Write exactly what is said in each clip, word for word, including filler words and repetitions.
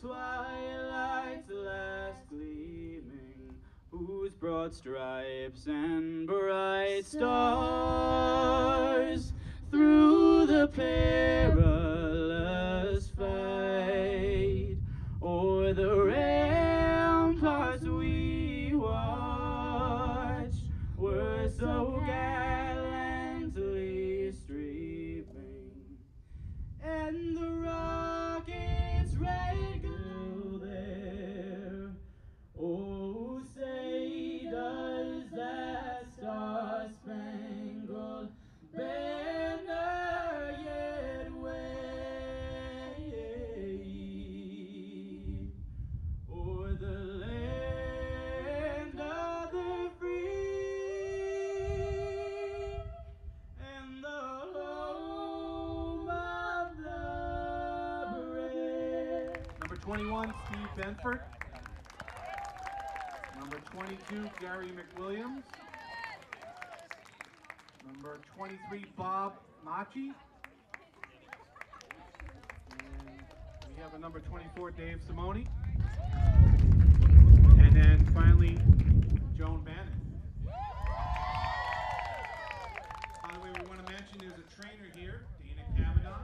twilight's last gleaming, whose broad stripes and bright stars through the perilous fight o'er the ramparts we watched were so gallantly streaming, and the rocket's red glow there. Oh, say does that star-spangled banner yet wave o'er the land of the free and the home of the brave? Number twenty-one, Steve Benford. Number twenty-two, Gary McWilliams. Number twenty-three, Bob Machi. And we have a number twenty-four, Dave Simone. And then finally, Joan Bannon. By the way, we want to mention there's a trainer here, Dana Kavanaugh.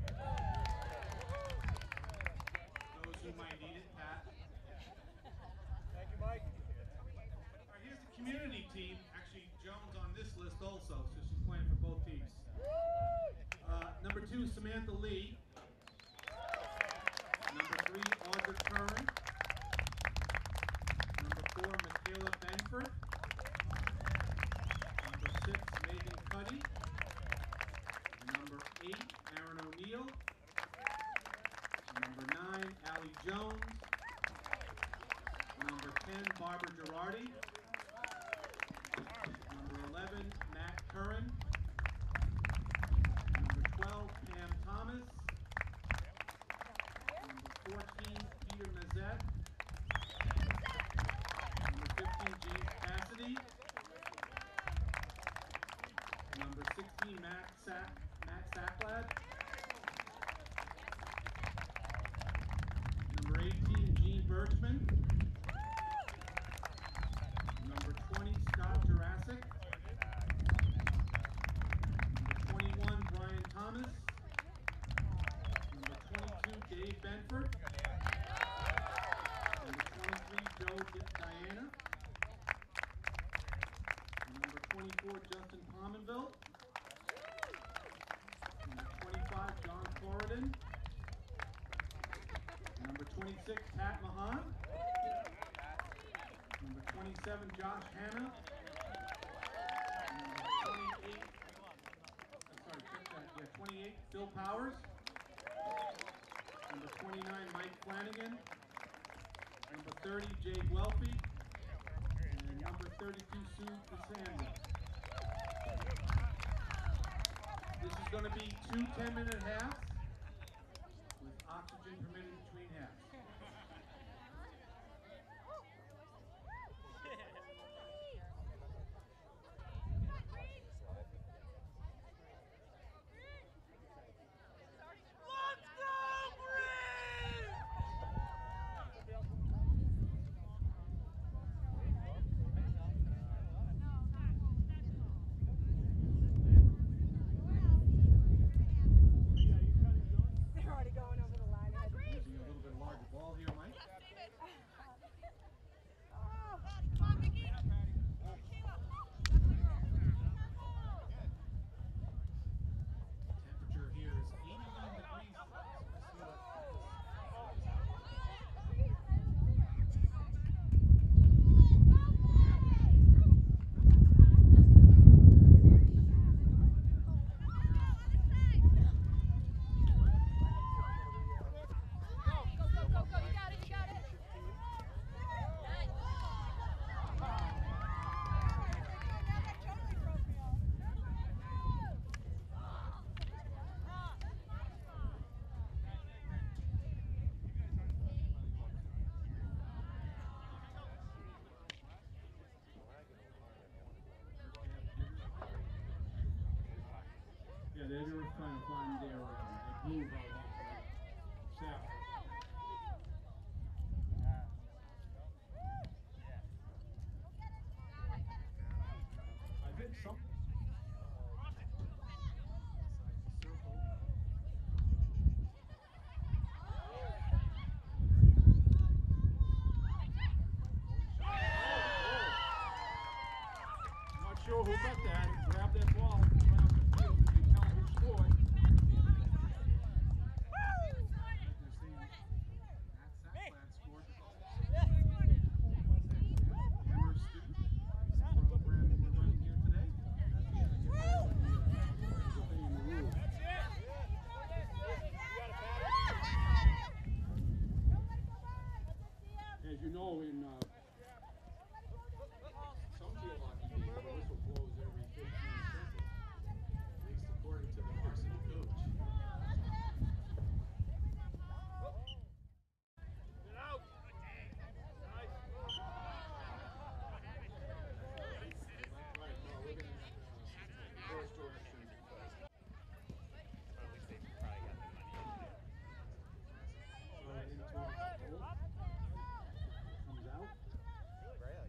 Those who might need it, Pat. Thank you, Mike. All right, here's the community team. Actually, Joan's on this list also, so she's playing for both teams. Uh, number two, Samantha Lee. Number three, Audra Curran. Number four, Michaela Benford. Number six, Megan Cuddy. Number eight, Aaron O'Neill. Number nine, Allie Jones. Number ten, Barbara Girardi. Number eleven, Matt Curran. Number twelve, Pam Thomas. Number fourteen, Peter Mazette. Number fifteen, James Cassidy. Number sixteen, Matt Sack, Matt Sacklad. Number eighteen, Gene Birchman. Number twenty, Scott Jurassic. Number twenty-one, Brian Thomas. Number twenty-two, Dave Benford. Number twenty-three, Joe Diana. Number twenty-four, Justin Pominville. Number twenty-five, John Corridon. Number twenty-six, Pat Mahan. Number twenty-seven, Josh Hanna. Number twenty-eight, I'm sorry, check that, yeah, twenty-eight, Phil Powers. Number twenty-nine, Mike Flanagan. Number thirty, Jay Guelphy. And number thirty-two, Sue Cassandra. This is going to be two ten-minute halves with oxygen permitted between halves. Yeah, they were trying to find their, uh, their groove out south. sure who got that. Grab that ball, run out the field, and you tell who scored. As you know, in uh, some field hockey games, the whistle blows every fifteen seconds, at least according to the varsity coach. Get out! Nice. Right, no, we're going to reverse direction. At least they probably got the money in there. So into the hole. Comes out. Really?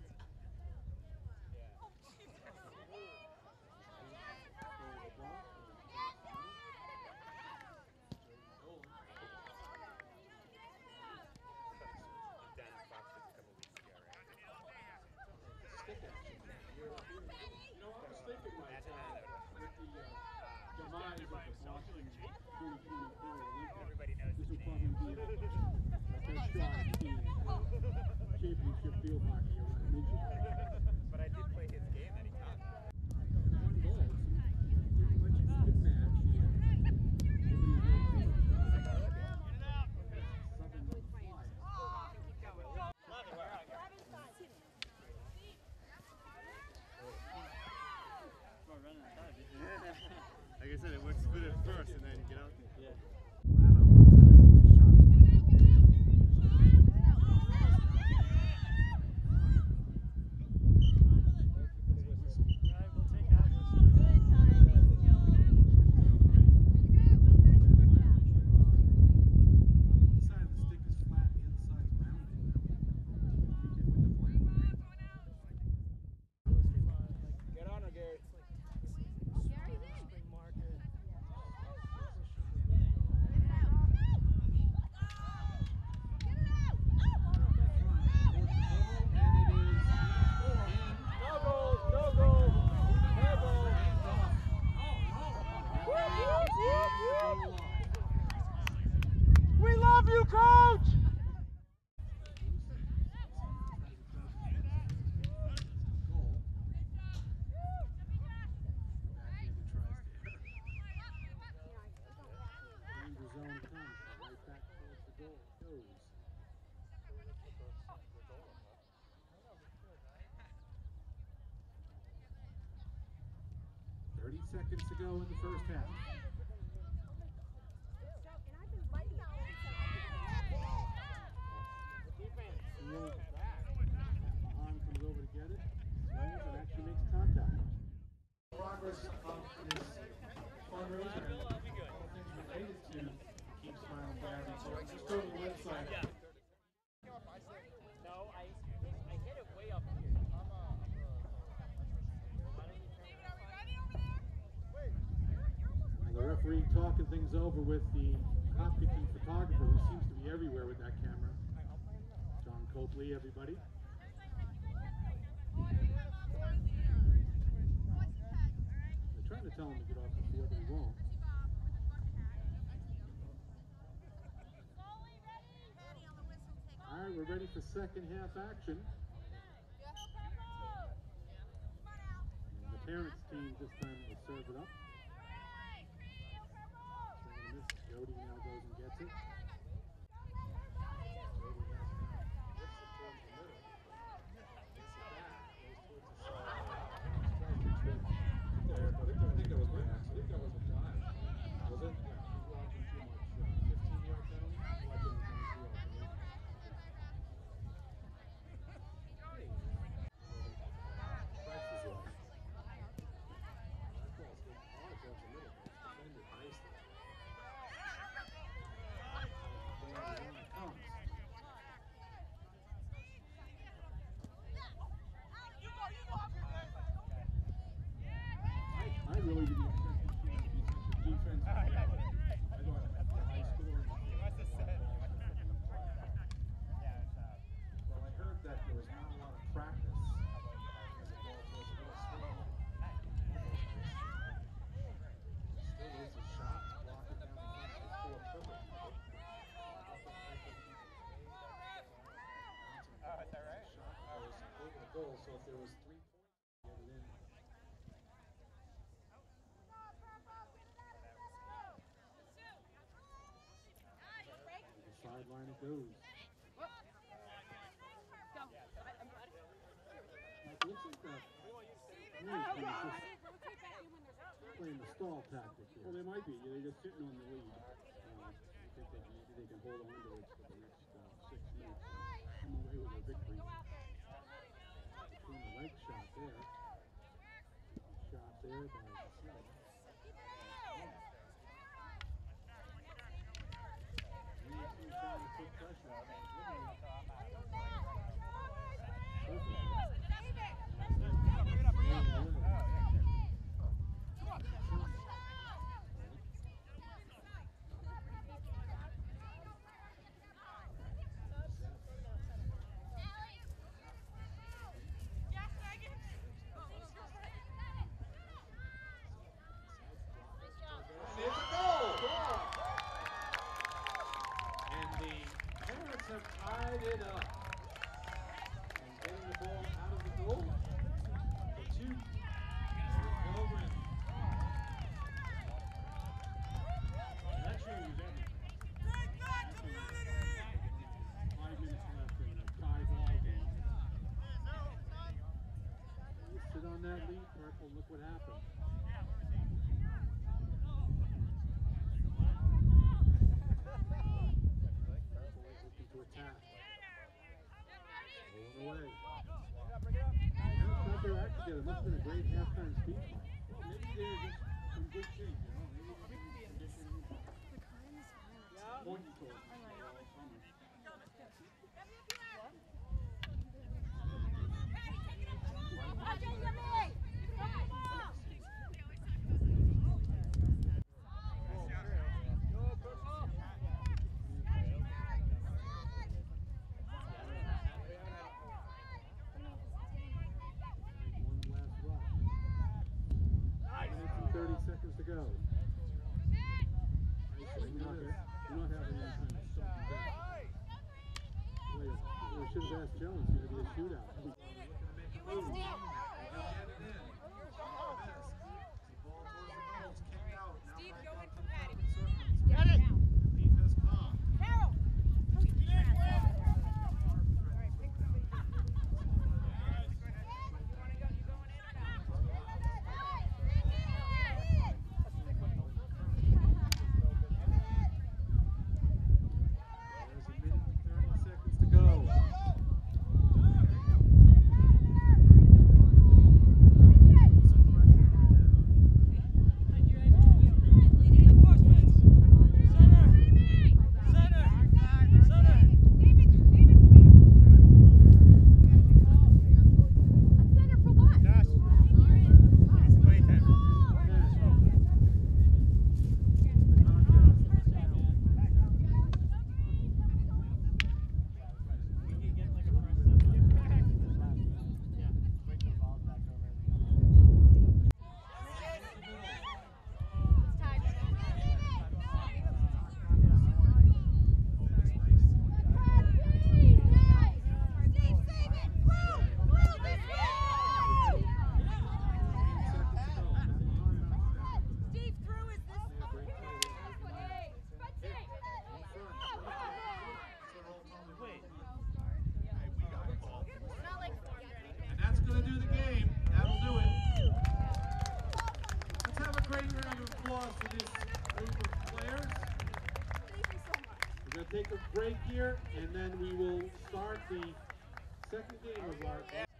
Stick action. You're, you're, you know, I was thinking like uh, with the uh, demise of the Boston twenty twenty-four Olympics, Everybody knows this his will probably name. be a, a best shot at being championship field hockey around Michigan. But I did play his game that he taught me. One goal, it's pretty much an even match here. Nobody's really taking shots. Something like fly. Like I said, it works good at first and then get out there. Yeah. Flat on one side, it's a shot towards the goal. Inside the stick is flat, the inside is rounded. Take it with the flag. Get on her, Gary. No goal, no goal, no goal. We love you, Coach! Thirty seconds to go in the first half. Mahan comes over to get it, swings, and actually makes contact. Progress of this fundraiser and all things related to Keep Smilin for Abbie. So just go to the website. No, I I hit it way up here. I'm uh, And the referee talking things over with the Hopkinton photographer, who seems to be everywhere with that camera. John Copley, everybody. They're trying to tell him to get off the field, but he won't. All right, we're ready for second half action. And the parents team this time will serve it up. Swing and a miss. Jody now goes and gets it. Jody now lifts it towards the middle. Gets it back. Goes towards the side. There, but I think that was my I think that was a dive. Was it? Yeah, he's watching too much. Uh, fifteen yard penalty. Watching the twenty-two yard penalty. Price is off. That ball's hit hard towards the middle. It's defended nicely. goal, so if there was three points, get it in. The sideline it goes. Like, looks like that. Really, just playing the stall tactic here. Well, they might be. They're just sitting on the lead. Uh, I think that maybe they can hold on to it for the next uh, six minutes and come away with a victory. Between the leg shot there. Shot there by Smith. He's trying to put pressure on it. Have tied it up and getting the ball out of the goal. The two go in. And that changes everything. Five minutes left in a tie ball game. You sit on that lead, Purple. Look what happened. To attack. Rolling away. Not their act together. Must have been a great halftime speech. Well, maybe they're just in good shape, you know. Maybe they're in condition. Pointing towards us all summer. thirty seconds to go. We're not, we're not having any kind of something back. Wait, we should have asked Jones. It's going to be a shootout. Looking to make a move. They'll get it in. Miss. See ball towards the goal. It's kicked out. Now Steve, back go out in to for the Patty. top of the circle. Get it. Leave his calm. Carol. Take a break here, and then we will start the second game of our